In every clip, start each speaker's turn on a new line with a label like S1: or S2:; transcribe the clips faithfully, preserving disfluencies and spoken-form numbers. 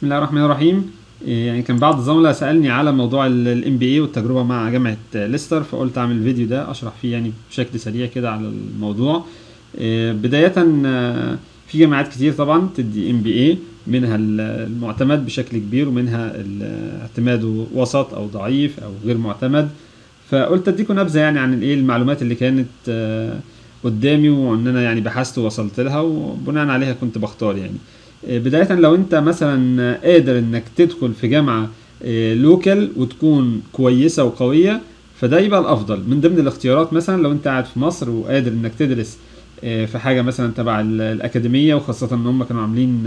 S1: بسم الله الرحمن الرحيم. إيه يعني كان بعض الزملاء سألني على موضوع الام بي اي والتجربة مع جامعة ليستر، فقلت اعمل الفيديو ده اشرح فيه يعني بشكل سريع كده على الموضوع. إيه بداية آه، في جامعات كتير طبعا تدي ام بي اي، منها المعتمد بشكل كبير ومنها اعتماده وسط او ضعيف او غير معتمد. فقلت اديكم نبذة يعني عن الايه المعلومات اللي كانت آه، قدامي، وان انا يعني بحثت ووصلت لها وبناء عليها كنت بختار يعني. بداية لو انت مثلا قادر انك تدخل في جامعة لوكال وتكون كويسة وقوية، فده يبقى الافضل من ضمن الاختيارات. مثلا لو انت قاعد في مصر وقادر انك تدرس في حاجة مثلا تبع الاكاديمية، وخاصة ان هم كانوا عاملين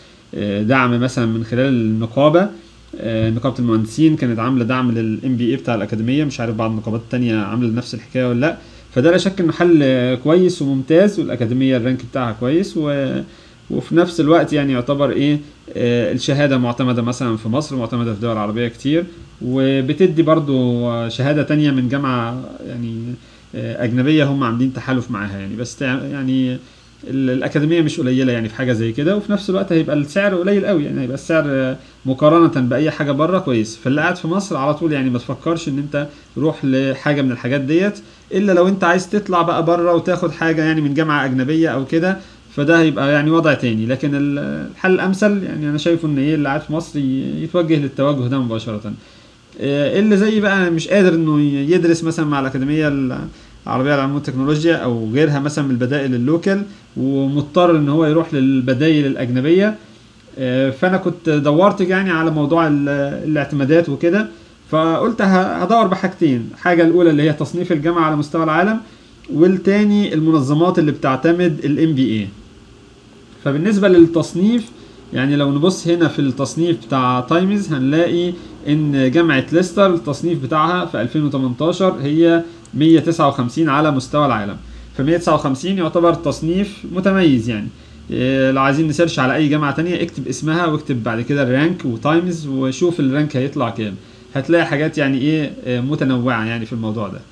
S1: دعم مثلا من خلال النقابة، نقابة المهندسين كانت عاملة دعم للام بي اي بتاع الاكاديمية، مش عارف بعض النقابات التانية عاملة نفس الحكاية ولا لا. فده لا شك انه حل كويس وممتاز، والاكاديمية الرانك بتاعها كويس، و وفي نفس الوقت يعني يعتبر ايه آه الشهادة معتمدة مثلا في مصر، معتمدة في دول عربية كتير، وبتدي برضو شهادة تانية من جامعة يعني آه أجنبية هم عاملين تحالف معاها يعني. بس يعني الأكاديمية مش قليلة يعني في حاجة زي كده، وفي نفس الوقت هيبقى السعر قليل قوي يعني، هيبقى السعر مقارنة بأي حاجة بره كويس. فاللي قاعد في مصر على طول يعني ما تفكرش ان انت تروح لحاجة من الحاجات ديت، الا لو انت عايز تطلع بقى بره وتاخد حاجة يعني من جامعة أجنبية او كده، فده هيبقى يعني وضع تاني. لكن الحل الامثل يعني انا شايفه ان ايه اللي قاعد في مصر يتوجه للتوجه ده مباشره. اللي زي بقى مش قادر انه يدرس مثلا مع الاكاديميه العربيه للعلوم والتكنولوجيا او غيرها مثلا من البدائل اللوكال، ومضطر ان هو يروح للبدائل الاجنبيه، فانا كنت دورت يعني على موضوع الاعتمادات وكده. فقلت هدور بحاجتين، حاجه الاولى اللي هي تصنيف الجامعه على مستوى العالم، والتاني المنظمات اللي بتعتمد الام بي اي. فبالنسبة للتصنيف يعني لو نبص هنا في التصنيف بتاع تايمز هنلاقي ان جامعة ليستر التصنيف بتاعها في ألفين وتمنتاشر هي مية وتسعة وخمسين على مستوى العالم. ف مية وتسعة وخمسين يعتبر تصنيف متميز يعني. إيه لو عايزين نسيرش على اي جامعة تانية اكتب اسمها واكتب بعد كده الرانك وتايمز وشوف الرانك هيطلع كام، هتلاقي حاجات يعني ايه متنوعة يعني في الموضوع ده.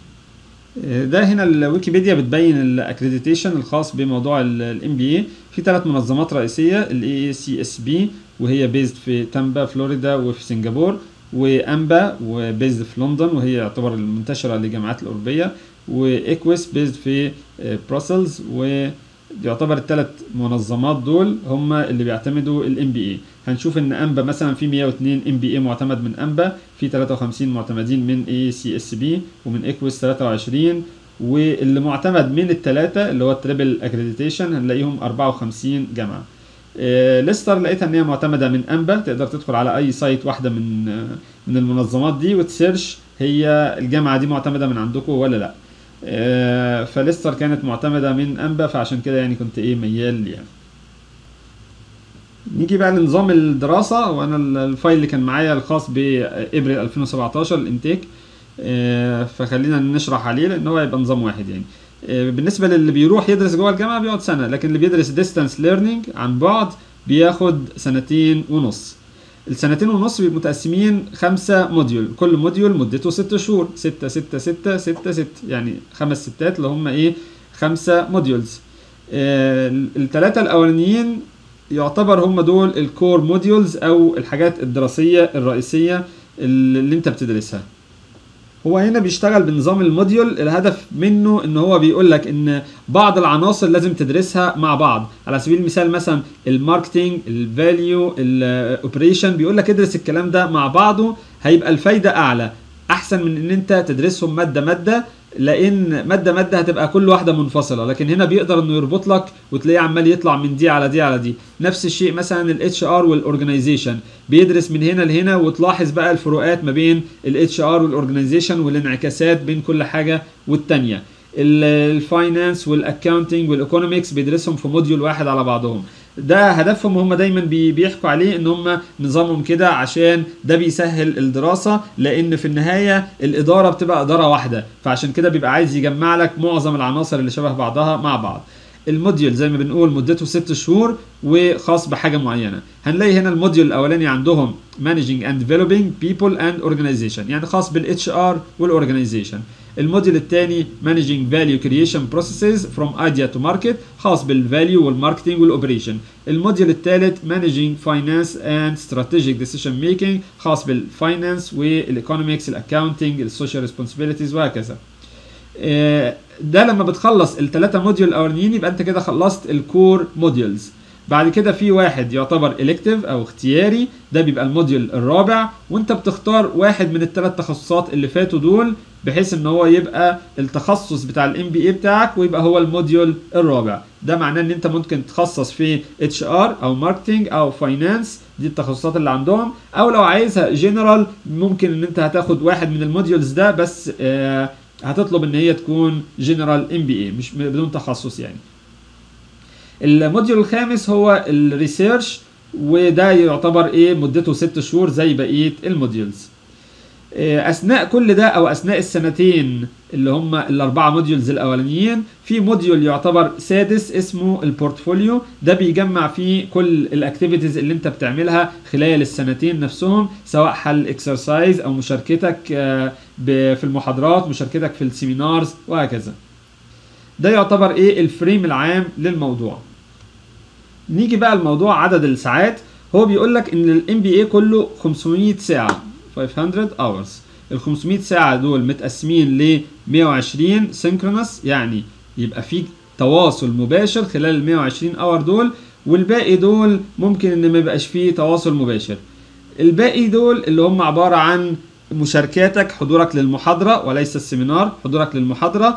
S1: ده هنا الويكيبيديا بتبين الاكريديتيشن الخاص بموضوع الام بي اي. في ثلاث منظمات رئيسيه، الاي اي سي اس بي وهي بيزد في تامبا فلوريدا وفي سنغافور، وامبا وبيزد في لندن وهي يعتبر المنتشره للجامعات الاوروبيه، وايكويس بيزد في بروسلز. ويعتبر الثلاث منظمات دول هم اللي بيعتمدوا الام بي اي. هنشوف ان امبا مثلا في مية واتنين ام بي اي معتمد من امبا، في تلاتة وخمسين معتمدين من اي سي اس بي، ومن ايكويس تلاتة وعشرين، واللي معتمد من الثلاثه اللي هو التريبل اكريديتيشن هنلاقيهم أربعة وخمسين جامعه. إيه ليستر لقيتها ان هي معتمده من امبا، تقدر تدخل على اي سايت واحده من من المنظمات دي وتسيرش هي الجامعه دي معتمده من عندكم ولا لا. إيه فليستر كانت معتمده من امبا، فعشان كده يعني كنت ايه ميال ليها. نيجي بقى لنظام الدراسة، وانا الفايل اللي كان معايا الخاص بابريل ألفين وسبعتاشر الانتيك، فخلينا نشرح عليه لان هو يبقى نظام واحد يعني. بالنسبة للي بيروح يدرس جوه الجامعة بيقعد سنة، لكن اللي بيدرس ديستانس ليرنينج عن بعد بياخد سنتين ونص. السنتين ونص بيبقوا متقسمين خمسة موديول، كل موديول مدته ست شهور، ستة ستة ستة ستة ستة يعني خمس ستات اللي هم ايه خمسة موديولز. الثلاثة الاولانيين يعتبر هم دول الكور موديولز او الحاجات الدراسية الرئيسية اللي انت بتدرسها. هو هنا بيشتغل بنظام الموديول، الهدف منه ان هو بيقول لك ان بعض العناصر لازم تدرسها مع بعض. على سبيل المثال مثلا الماركتينج، الفاليو، الاوبريشن، بيقول لك ادرس الكلام ده مع بعضه، هيبقى الفايدة اعلى احسن من ان انت تدرسهم مادة مادة، لان ماده ماده هتبقى كل واحده منفصله. لكن هنا بيقدر انه يربط لك وتلاقيه عمال يطلع من دي على دي على دي. نفس الشيء مثلا الاتش ار والاورجنايزيشن، بيدرس من هنا لهنا، وتلاحظ بقى الفروقات ما بين الاتش ار والاورجنايزيشن والانعكاسات بين كل حاجه والتانيه. الفاينانس والاكاونتنج والايكونومكس بيدرسهم في موديول واحد على بعضهم. ده هدفهم، هم دايما بيحكوا عليه ان هم نظامهم كده عشان ده بيسهل الدراسة، لان في النهاية الادارة بتبقى ادارة واحدة، فعشان كده بيبقى عايز يجمع لك معظم العناصر اللي شبه بعضها مع بعض. الموديول زي ما بنقول مدته ست شهور وخاص بحاجه معينه. هنلاقي هنا الموديول الاولاني عندهم Managing and Developing People and Organization، يعني خاص بالاتش ار والاورجنايزيشن. الموديول الثاني Managing Value Creation Processes from Idea to Market، خاص بالفاليو والماركتنج والاوبريشن. الموديول الثالث Managing Finance and Strategic Decision Making، خاص بالفاينانس والايكونومكس الاكاونتنج السوشيال ريسبونسبيلتيز وهكذا. ده لما بتخلص الثلاثه موديول الاولانيين يبقى انت كده خلصت الكور موديولز. بعد كده في واحد يعتبر الكتيف او اختياري، ده بيبقى الموديول الرابع، وانت بتختار واحد من الثلاث تخصصات اللي فاتوا دول بحيث ان هو يبقى التخصص بتاع الام بي اي بتاعك ويبقى هو الموديول الرابع. ده معناه ان انت ممكن تخصص في اتش ار او ماركتنج او فاينانس، دي التخصصات اللي عندهم، او لو عايزها جنرال ممكن ان انت هتاخد واحد من الموديولز ده بس آه هتطلب ان هي تكون جنرال ام بي اي مش بدون تخصص يعني. الموديول الخامس هو الريسيرش، وده يعتبر ايه مدته ست شهور زي بقيه الموديولز. اثناء كل ده او اثناء السنتين اللي هم الاربعه موديولز الاولانيين في موديول يعتبر سادس اسمه البورتفوليو، ده بيجمع فيه كل الاكتيفيتيز اللي انت بتعملها خلال السنتين نفسهم، سواء حل اكسرسايز او مشاركتك في المحاضرات، مشاركتك في السيمينارز وهكذا. ده يعتبر ايه الفريم العام للموضوع. نيجي بقى لموضوع عدد الساعات. هو بيقول لك ان الام بي اي كله خمسمية ساعه خمسمية hours. ال خمسمية ساعه دول متقسمين ل مية وعشرين سينكرونس، يعني يبقى في تواصل مباشر خلال ال مية وعشرين اور دول، والباقي دول ممكن ان ما يبقاش فيه تواصل مباشر. الباقي دول اللي هم عباره عن مشاركاتك، حضورك للمحاضره وليس السيمينار، حضورك للمحاضره،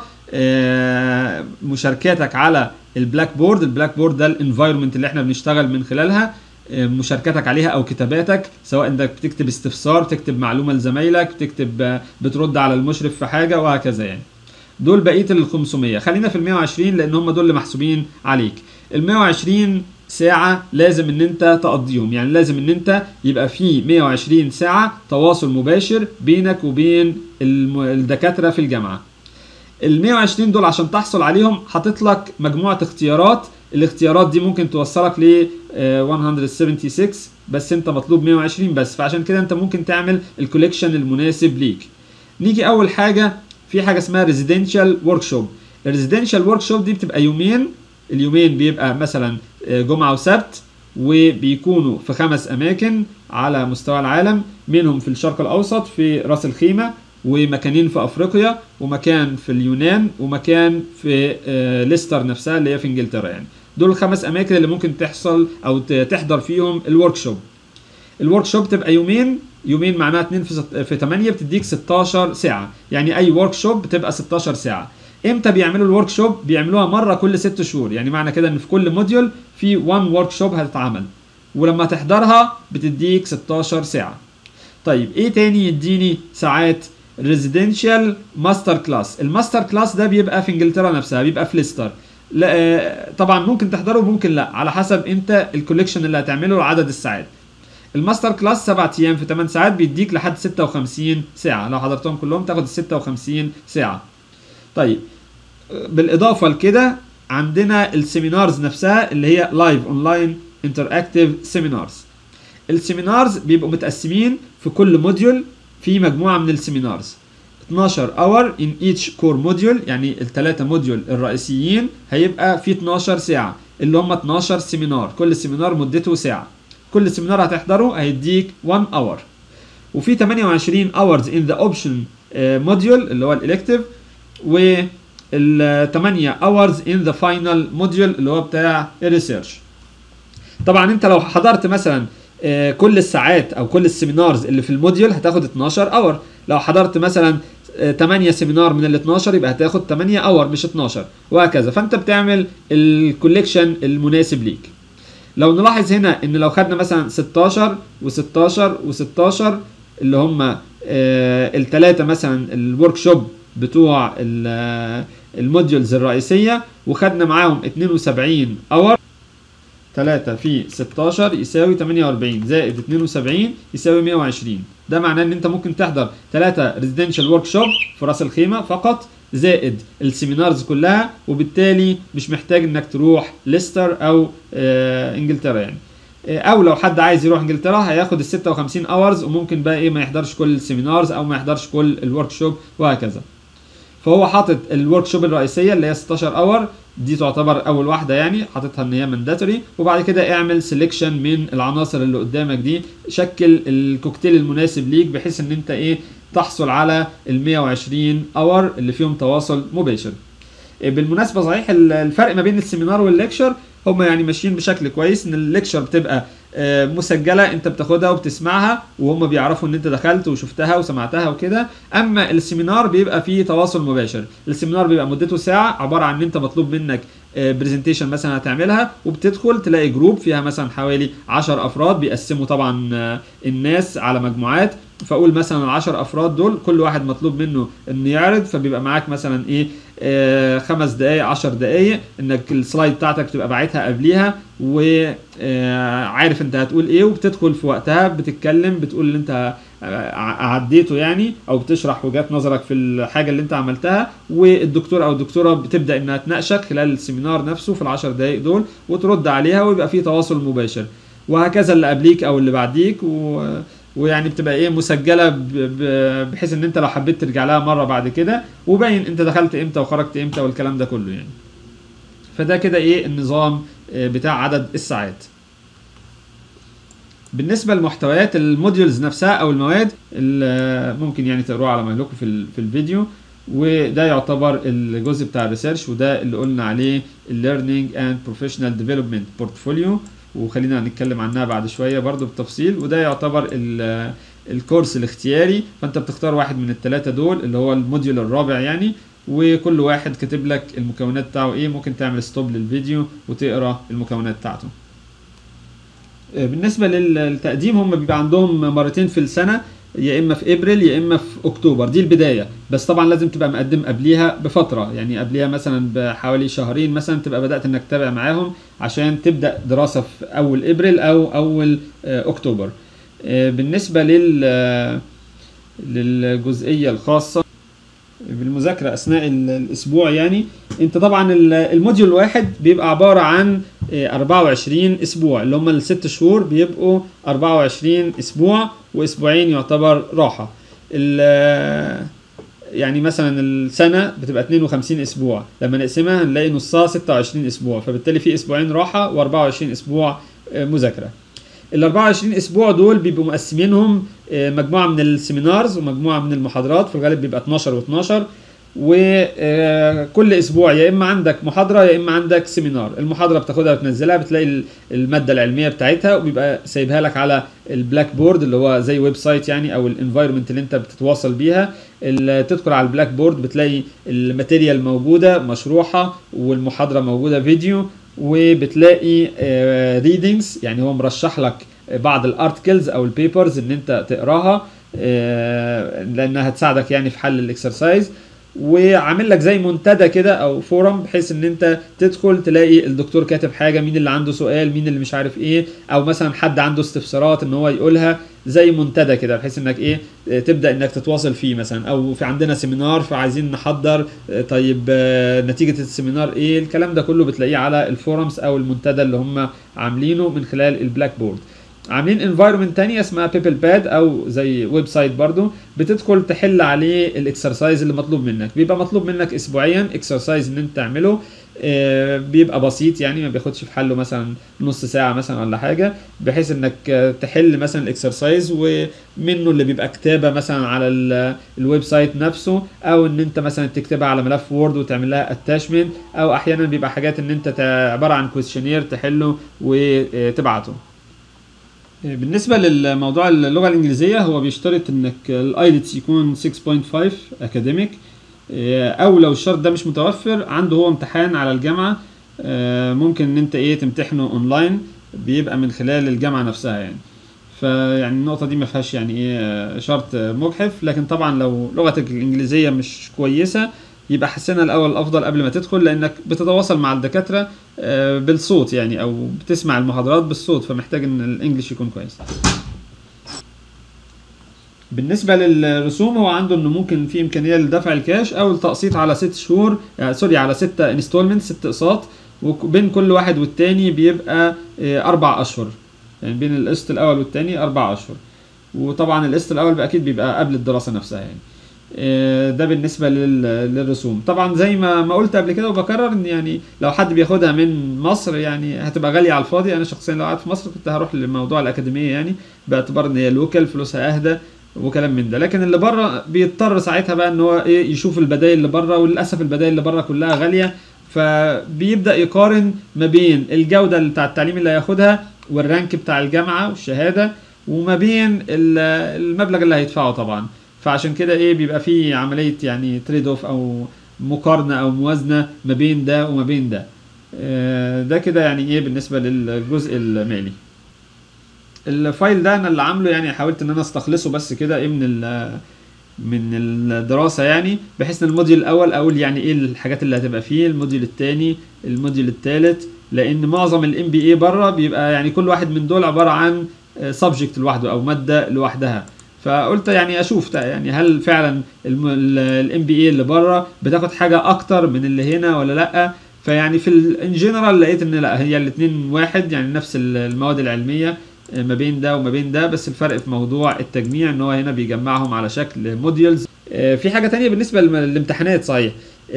S1: آه، مشاركاتك على البلاك بورد. البلاك بورد ده الانفايرمنت اللي احنا بنشتغل من خلالها، آه، مشاركاتك عليها او كتاباتك، سواء انك بتكتب استفسار، تكتب معلومه لزمايلك، بتكتب آه، بترد على المشرف في حاجه وهكذا يعني. دول بقيه ال خمسمية. خلينا في ال مية وعشرين لان هم دول اللي محسوبين عليك. ال مية وعشرين ساعة لازم ان انت تقضيهم، يعني لازم ان انت يبقى في مية وعشرين ساعة تواصل مباشر بينك وبين الدكاترة في الجامعة. ال مية وعشرين دول عشان تحصل عليهم حاطط لك مجموعة اختيارات، الاختيارات دي ممكن توصلك ل مية وستة وسبعين بس انت مطلوب مية وعشرين بس، فعشان كده انت ممكن تعمل الكوليكشن المناسب ليك. نيجي اول حاجة في حاجة اسمها ريزيدنشال ورك شوب. الريزيدنشال ورك شوب دي بتبقى يومين، اليومين بيبقى مثلا جمعة وسبت، وبيكونوا في خمس اماكن على مستوى العالم، منهم في الشرق الاوسط في راس الخيمة، ومكانين في افريقيا، ومكان في اليونان، ومكان في ليستر نفسها اللي هي في انجلترا. يعني دول الخمس اماكن اللي ممكن تحصل او تحضر فيهم الورك شوب. الورك شوب تبقى يومين، يومين معناها اتنين في تمانية بتديك ستاشر ساعة، يعني اي ورك شوب بتبقى ستاشر ساعة. امتى بيعملوا الورك شوب؟ بيعملوها مرة كل ست شهور، يعني معنى كده ان في كل موديول في واحد ورك شوب هتتعمل، ولما تحضرها بتديك ستاشر ساعة. طيب ايه تاني يديني ساعات؟ ريزيدنشال ماستر كلاس. الماستر كلاس ده بيبقى في انجلترا نفسها، بيبقى في ليستر. لا طبعا ممكن تحضره وممكن لا، على حسب انت الكوليكشن اللي هتعمله وعدد الساعات. الماستر كلاس سبعة ايام في تمن ساعات بيديك لحد ستة وخمسين ساعة، لو حضرتهم كلهم تاخد ال ستة وخمسين ساعة. طيب بالاضافة لكده عندنا السيمينارز نفسها اللي هي لايف اونلاين انتراكتيف سيمينارز. السيمينارز بيبقوا متقسمين في كل موديول في مجموعة من السيمينارز اتناشر اور in each core module، يعني الثلاثة موديول الرئيسيين هيبقى في اتناشر ساعة اللي هم اتناشر سيمينار، كل سيمينار مدته ساعة، كل سيمينار هتحضره هيديك واحد اور. وفي تمانية وعشرين hours in the option module اللي هو الالكتيف، وال تمانية hours in the final module اللي هو بتاع الريسيرش. طبعا انت لو حضرت مثلا كل الساعات او كل السيمينارز اللي في الموديول هتاخد اتناشر اور، لو حضرت مثلا تمانية سيمينار من ال اتناشر يبقى هتاخد تمانية اور مش اتناشر وهكذا. فانت بتعمل الكوليكشن المناسب ليك. لو نلاحظ هنا ان لو خدنا مثلا ستاشر وستاشر وستاشر اللي هم الثلاثه مثلا الورك شوب بتوع الموديولز الرئيسيه، وخدنا معاهم اتنين وسبعين اور، تلاتة في ستاشر يساوي تمانية واربعين زائد اتنين وسبعين يساوي مية وعشرين. ده معناه ان انت ممكن تحضر تلاتة ريزيدنشال ورك شوب في راس الخيمه فقط، زائد السيمينارز كلها، وبالتالي مش محتاج انك تروح ليستر او آه انجلترا يعني. او لو حد عايز يروح انجلترا هياخد ال ستة وخمسين اورز، وممكن بقى ايه ما يحضرش كل السيمينارز او ما يحضرش كل الورك شوب وهكذا. فهو حاطط الورك شوب الرئيسيه اللي هي ستاشر اور، دي تعتبر اول واحده يعني، حاططها ان هي مانداتوري، وبعد كده اعمل سيلكشن من العناصر اللي قدامك دي، شكل الكوكتيل المناسب ليك بحيث ان انت ايه تحصل على ال مية وعشرين اور اللي فيهم تواصل مباشر. بالمناسبه صحيح الفرق ما بين السيمينار والليكشر هم يعني ماشيين بشكل كويس، ان الليكشر بتبقى مسجله انت بتاخدها وبتسمعها وهم بيعرفوا ان انت دخلت وشفتها وسمعتها وكده، اما السيمينار بيبقى فيه تواصل مباشر. السيمينار بيبقى مدته ساعه، عباره عن ان انت مطلوب منك برزنتيشن مثلا هتعملها، وبتدخل تلاقي جروب فيها مثلا حوالي عشر افراد، بيقسموا طبعا الناس على مجموعات، فاقول مثلا العشر افراد دول كل واحد مطلوب منه انه يعرض، فبيبقى معاك مثلا ايه آه خمس دقايق عشر دقايق انك السلايد بتاعتك تبقى باعتها قبليها وعارف انت هتقول ايه، وبتدخل في وقتها بتتكلم بتقول اللي انت عديته يعني، او بتشرح وجهات نظرك في الحاجه اللي انت عملتها، والدكتور او الدكتوره بتبدا انها تناقشك خلال السيمينار نفسه في العشر دقايق دول وترد عليها، ويبقى في تواصل مباشر. وهكذا اللي قبليك او اللي بعديك، و ويعني بتبقى ايه مسجله بحيث ان انت لو حبيت ترجع لها مره بعد كده، وباين انت دخلت امتى وخرجت امتى والكلام ده كله يعني. فده كده ايه النظام بتاع عدد الساعات. بالنسبه لمحتويات الموديولز نفسها او المواد ممكن يعني تقروها على مهلكم في في الفيديو، وده يعتبر الجزء بتاع الريسيرش، وده اللي قلنا عليه الليرنينج اند بروفيشنال ديفلوبمنت بورتفوليو، وخلينا نتكلم عنها بعد شويه برضو بالتفصيل. وده يعتبر الكورس الاختياري، فانت بتختار واحد من الثلاثه دول اللي هو الموديول الرابع يعني، وكل واحد كاتب لك المكونات بتاعه ايه، ممكن تعمل ستوب للفيديو وتقرا المكونات بتاعته. بالنسبه للتقديم هم بيبقى عندهم مرتين في السنه، يا اما في ابريل يا اما في اكتوبر، دي البدايه، بس طبعا لازم تبقى مقدم قبليها بفتره، يعني قبليها مثلا بحوالي شهرين مثلا تبقى بدات انك تتابع معاهم عشان تبدا دراسه في اول ابريل او اول اكتوبر. بالنسبه لل للجزئيه الخاصه بالمذاكره اثناء الاسبوع يعني، انت طبعا الموديول الواحد بيبقى عباره عن أربعة وعشرين اسبوع، اللي هم الست شهور بيبقوا أربعة وعشرين اسبوع، واسبوعين يعتبر راحه. يعني مثلا السنه بتبقى اتنين وخمسين اسبوع، لما نقسمها هنلاقي نصها ستة وعشرين اسبوع، فبالتالي في اسبوعين راحه وأربعة وعشرين اسبوع مذاكره. ال أربعة وعشرين اسبوع دول بيبقوا مقسمينهم مجموعه من السيمينارز ومجموعه من المحاضرات، في الغالب بيبقى اتناشر واتناشر، وكل اسبوع يا اما عندك محاضره يا اما عندك سيمينار. المحاضره بتاخدها وتنزلها، بتلاقي الماده العلميه بتاعتها وبيبقى سايبها لك على البلاك بورد اللي هو زي ويب سايت يعني، او الانفايرمنت اللي انت بتتواصل بيها. تدخل على البلاك بورد بتلاقي الماتيريال موجوده مشروحه، والمحاضره موجوده فيديو، وبتلاقي ريدنجز يعني هو مرشح لك بعض الارتكلز او البيبرز ان انت تقراها لانها هتساعدك يعني في حل الاكسرسايز، وعامل لك زي منتدى كده او فورم بحيث ان انت تدخل تلاقي الدكتور كاتب حاجه، مين اللي عنده سؤال، مين اللي مش عارف ايه، او مثلا حد عنده استفسارات ان هو يقولها، زي منتدى كده بحيث انك ايه تبدا انك تتواصل فيه مثلا. او في عندنا سيمينار فعايزين نحضر، طيب نتيجه السيمينار ايه، الكلام ده كله بتلاقيه على الفورمز او المنتدى اللي هم عاملينه من خلال البلاك بورد. عاملين انفايرمنت تانية اسمها بيبل باد او زي ويب سايت برضو، بتدخل تحل عليه الاكسرسايز اللي مطلوب منك. بيبقى مطلوب منك اسبوعيا اكسرسايز ان انت تعمله، آه بيبقى بسيط يعني، ما بياخدش في حله مثلا نص ساعه مثلا ولا حاجه، بحيث انك تحل مثلا الاكسرسايز، ومنه اللي بيبقى كتابه مثلا على الويب سايت نفسه، او ان انت مثلا تكتبها على ملف وورد وتعمل لها اتاشمنت، او احيانا بيبقى حاجات ان انت عباره عن كويشنير تحله وتبعته. بالنسبة للموضوع اللغة الإنجليزية، هو بيشترط إنك الآيلتس يكون ستة فاصلة خمسة أكاديميك، أو لو الشرط ده مش متوفر عنده هو امتحان على الجامعة، ممكن إن أنت إيه تمتحنه أونلاين، بيبقى من خلال الجامعة نفسها يعني. فيعني النقطة دي ما فيهاش يعني إيه شرط مجحف، لكن طبعا لو لغتك الإنجليزية مش كويسة يبقى حسنا الاول الافضل قبل ما تدخل، لانك بتتواصل مع الدكاتره بالصوت يعني، او بتسمع المحاضرات بالصوت، فمحتاج ان الانجليش يكون كويس. بالنسبه للرسوم هو عنده انه ممكن في امكانيه لدفع الكاش او التقسيط على ست شهور، يعني سوري على ستة انستولمنت، ست اقساط، وبين كل واحد والتاني بيبقى اربع اشهر، يعني بين القسط الاول والتاني اربع اشهر. وطبعا القسط الاول بقى اكيد بيبقى قبل الدراسه نفسها يعني. ده بالنسبه للرسوم. طبعا زي ما ما قلت قبل كده وبكرر ان يعني لو حد بياخدها من مصر يعني هتبقى غاليه على الفاضي. انا شخصيا لو قعدت في مصر كنت هروح لموضوع الاكاديميه يعني، باعتبار ان هي لوكال فلوسها اهدى وكلام من ده. لكن اللي بره بيضطر ساعتها بقى ان هو ايه يشوف البدائل اللي بره، وللاسف البدائل اللي بره كلها غاليه، فبيبدا يقارن ما بين الجوده بتاع التعليم اللي هياخدها والرانك بتاع الجامعه والشهاده، وما بين المبلغ اللي هيدفعه طبعا. فعشان كده ايه بيبقى في عمليه يعني تريد اوف او مقارنه او موازنه ما بين ده وما بين ده. ده كده يعني ايه بالنسبه للجزء المالي. الفايل ده انا اللي عامله يعني، حاولت ان انا استخلصه بس كده ايه من من الدراسه يعني، بحيث ان الموديول الاول اقول يعني ايه الحاجات اللي هتبقى فيه، الموديول الثاني، الموديول الثالث، لان معظم الام بي اي بره بيبقى يعني كل واحد من دول عباره عن سبجكت لوحده او ماده لوحدها. فقلت يعني اشوف يعني هل فعلا الام بي اي اللي بره بتاخد حاجه اكتر من اللي هنا ولا لا. فيعني في ان جنرال لقيت ان لا، هي الاثنين واحد يعني، نفس المواد العلميه ما بين ده وما بين ده، بس الفرق في موضوع التجميع ان هو هنا بيجمعهم على شكل موديولز. في حاجه تانية بالنسبه للامتحانات صحيح،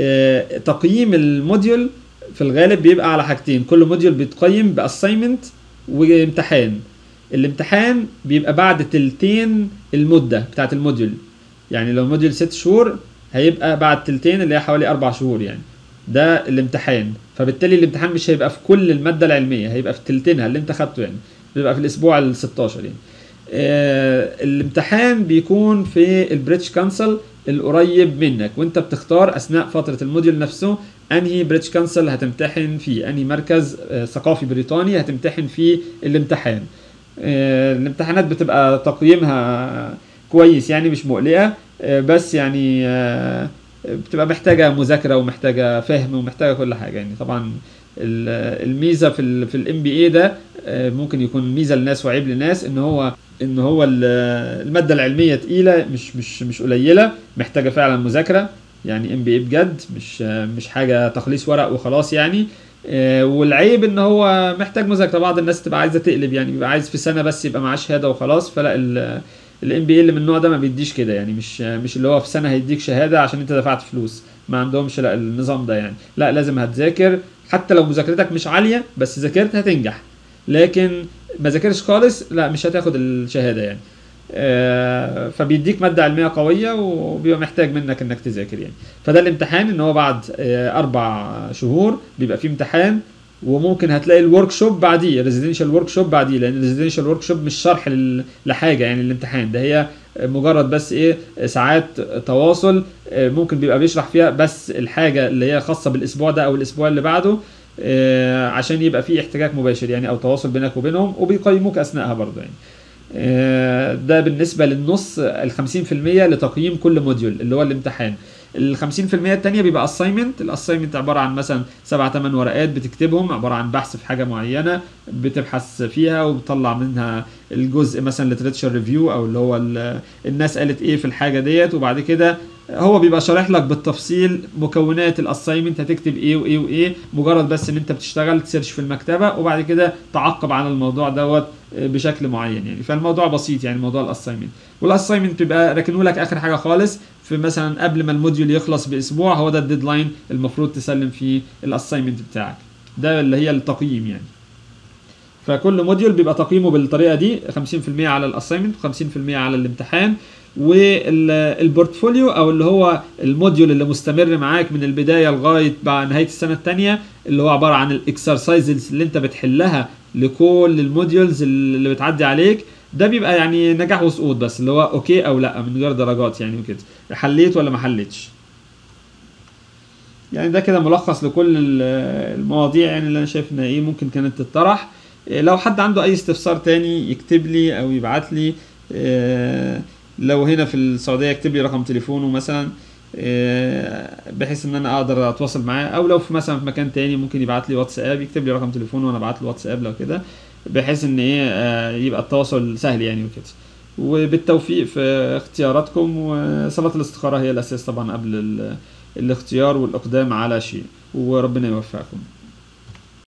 S1: تقييم الموديول في الغالب بيبقى على حاجتين، كل موديول بيتقيم باساينمنت وامتحان. الامتحان بيبقى بعد تلتين المده بتاعت الموديول، يعني لو الموديول ست شهور هيبقى بعد تلتين اللي هي حوالي اربع شهور يعني، ده الامتحان. فبالتالي الامتحان مش هيبقى في كل الماده العلميه، هيبقى في تلتينها اللي انت خدته يعني، بيبقى في الاسبوع ال ستاشر يعني. آه الامتحان بيكون في البريتش كونسل القريب منك، وانت بتختار اثناء فتره الموديول نفسه انهي بريتش كونسل هتمتحن فيه، انهي مركز آه ثقافي بريطاني هتمتحن فيه الامتحان. آه الامتحانات بتبقى تقييمها كويس يعني، مش مقلقه، آه بس يعني آه بتبقى محتاجه مذاكره ومحتاجه فهم ومحتاجه كل حاجه يعني. طبعا الميزه في ال في الام بي اي ده ممكن يكون ميزه لناس وعيب لناس، ان هو ان هو الماده العلميه تقيله، مش مش مش قليله، محتاجه فعلا مذاكره يعني. ام بي اي بجد مش مش حاجه تخليص ورق وخلاص يعني. والعيب ان هو محتاج مذاكره. بعض الناس تبقى عايزه تقلب يعني، بيبقى عايز في سنه بس يبقى معاه شهاده وخلاص. فلا الام بي اي اللي من النوع ده ما بيديش كده يعني، مش مش اللي هو في سنه هيديك شهاده عشان انت دفعت فلوس، ما عندهمش لا النظام ده يعني. لا، لازم هتذاكر حتى لو مذاكرتك مش عاليه، بس ذاكرت هتنجح. لكن ما ذاكرش خالص لا، مش هتاخد الشهاده يعني. آه فبيديك ماده علميه قويه وبيبقى محتاج منك انك تذاكر يعني. فده الامتحان، ان هو بعد آه اربع شهور بيبقى فيه امتحان، وممكن هتلاقي الورك شوب بعديه، ريزيدنشال ورك شوب بعديه، لان الريزيدنشال ورك شوب مش شرح لحاجه يعني الامتحان ده، هي مجرد بس ايه ساعات تواصل ممكن بيبقى بيشرح فيها بس الحاجه اللي هي خاصه بالاسبوع ده او الاسبوع اللي بعده، عشان يبقى في احتكاك مباشر يعني او تواصل بينك وبينهم، وبيقيموك اثناءها برضه يعني. ده بالنسبه للنص ال خمسين في المية لتقييم كل موديول اللي هو الامتحان. ال خمسين في المية الثانيه بيبقى اساينمنت. الاساينمنت عباره عن مثلا سبع ثمان ورقات بتكتبهم، عباره عن بحث في حاجه معينه بتبحث فيها وبتطلع منها الجزء مثلا ليتريتشر ريفيو، او اللي هو الناس قالت ايه في الحاجه ديت، وبعد كده هو بيبقى شارح لك بالتفصيل مكونات الاساينمنت هتكتب ايه وايه وايه، مجرد بس ان انت بتشتغل تسيرش في المكتبه وبعد كده تعقب على الموضوع دوت بشكل معين يعني. فالموضوع بسيط يعني موضوع الاساينمنت. والاساينمنت بيبقى راكنه لك اخر حاجه خالص، في مثلا قبل ما الموديول يخلص باسبوع، هو ده الديدلاين المفروض تسلم فيه الاساينمنت بتاعك، ده اللي هي التقييم يعني. فكل موديول بيبقى تقييمه بالطريقه دي، خمسين في المية على الاساينمنت وخمسين في المية على الامتحان. والبورتفوليو او اللي هو الموديول اللي مستمر معاك من البدايه لغايه بعد نهايه السنه الثانيه، اللي هو عباره عن الاكسرسايزز اللي انت بتحلها لكل الموديولز اللي بتعدي عليك، ده بيبقى يعني نجاح وسقوط بس، اللي هو اوكي او لا من غير درجات يعني وكده، حليت ولا ما حليتش يعني. ده كده ملخص لكل المواضيع يعني اللي انا شايف ان ايه ممكن كانت تطرح. لو حد عنده اي استفسار تاني يكتب لي او يبعت لي، لو هنا في السعوديه يكتب لي رقم تليفونه مثلا، بحيث ان انا اقدر اتواصل معاه، او لو في مثلا في مكان تاني ممكن يبعت لي واتساب، يكتب لي رقم تليفونه وانا ابعت له واتساب لو كده، بحيث ان ايه يبقى التواصل سهل يعني وكده. وبالتوفيق في اختياراتكم. وصلاة الاستخارة هي الأساس طبعا قبل ال- الاختيار والإقدام على شيء، وربنا يوفقكم.